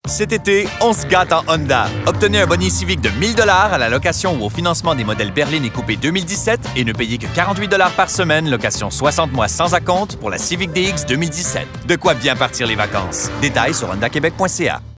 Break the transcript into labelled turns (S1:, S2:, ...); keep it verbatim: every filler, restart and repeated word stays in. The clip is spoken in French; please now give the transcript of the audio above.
S1: Cet été, on se gâte en Honda. Obtenez un bonus civique de mille dollars à la location ou au financement des modèles berline et coupé deux mille dix-sept et ne payez que quarante-huit dollars par semaine, location soixante mois sans acompte pour la Civic D X deux mille dix-sept. De quoi bien partir les vacances. Détails sur honda québec point c a.